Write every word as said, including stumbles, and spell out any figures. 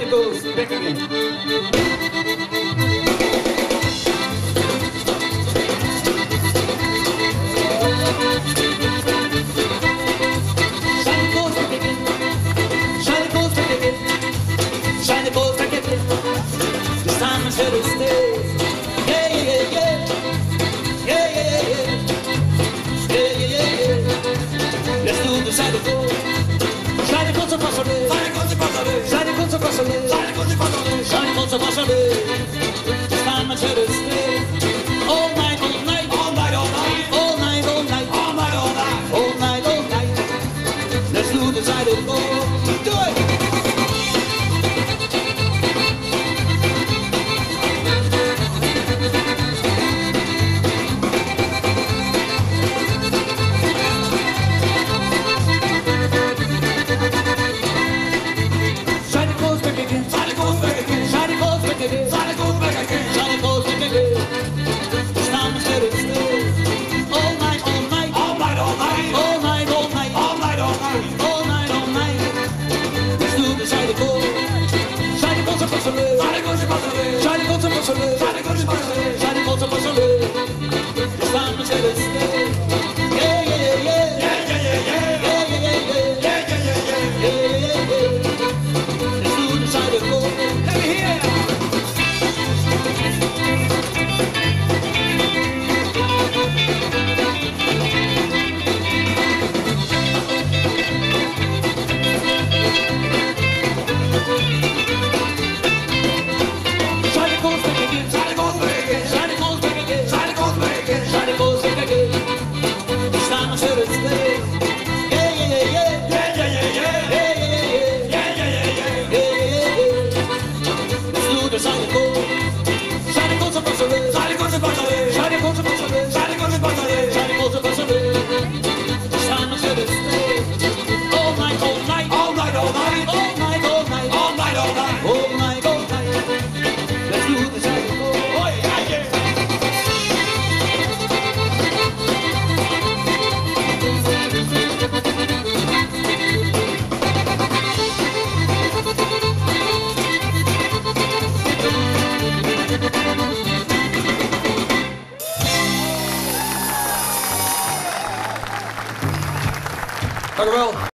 It goes back again. Here to stay. Yeah, yeah, yeah, yeah, yeah, yeah, yeah, yeah, yeah, yeah. Let's do the side of gold. Shine the coats of Passover. Shine the coats of Passover. Shine the coats of Passover. Shine the coats of Passover. This time I'm here to stay. All night, all night, all night, all night, all night, all night, all night, all night, all night, all night. Let's do the side of gold. Do it. Dank u wel.